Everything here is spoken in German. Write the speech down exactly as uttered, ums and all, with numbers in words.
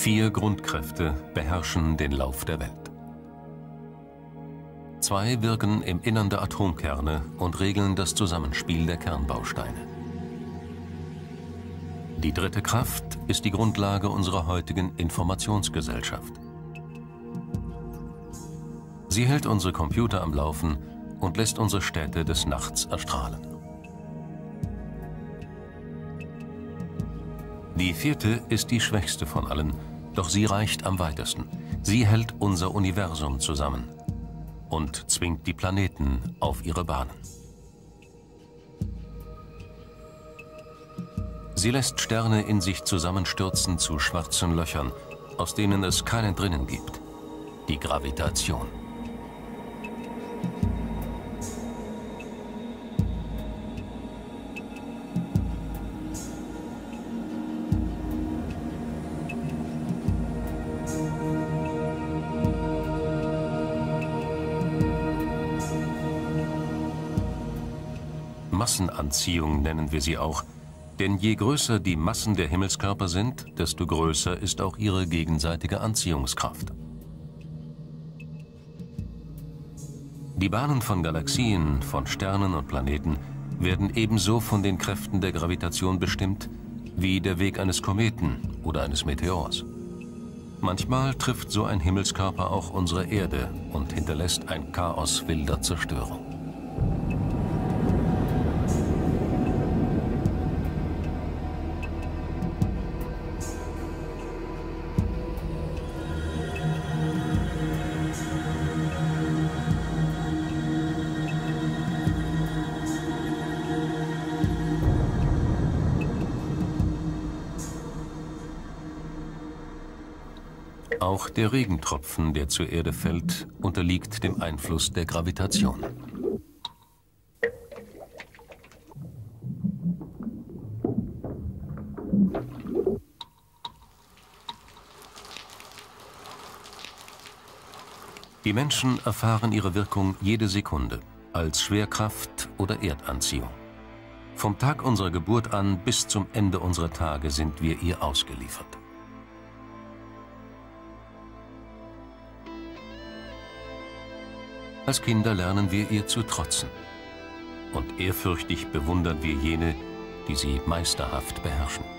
Vier Grundkräfte beherrschen den Lauf der Welt. Zwei wirken im Innern der Atomkerne und regeln das Zusammenspiel der Kernbausteine. Die dritte Kraft ist die Grundlage unserer heutigen Informationsgesellschaft. Sie hält unsere Computer am Laufen und lässt unsere Städte des Nachts erstrahlen. Die vierte ist die schwächste von allen, doch sie reicht am weitesten. Sie hält unser Universum zusammen und zwingt die Planeten auf ihre Bahnen. Sie lässt Sterne in sich zusammenstürzen zu schwarzen Löchern, aus denen es keinen drinnen gibt. Die Gravitation. Massenanziehung nennen wir sie auch, denn je größer die Massen der Himmelskörper sind, desto größer ist auch ihre gegenseitige Anziehungskraft. Die Bahnen von Galaxien, von Sternen und Planeten werden ebenso von den Kräften der Gravitation bestimmt wie der Weg eines Kometen oder eines Meteors. Manchmal trifft so ein Himmelskörper auch unsere Erde und hinterlässt ein Chaos wilder Zerstörung. Auch der Regentropfen, der zur Erde fällt, unterliegt dem Einfluss der Gravitation. Die Menschen erfahren ihre Wirkung jede Sekunde als Schwerkraft oder Erdanziehung. Vom Tag unserer Geburt an bis zum Ende unserer Tage sind wir ihr ausgeliefert. Als Kinder lernen wir ihr zu trotzen. Und ehrfürchtig bewundern wir jene, die sie meisterhaft beherrschen.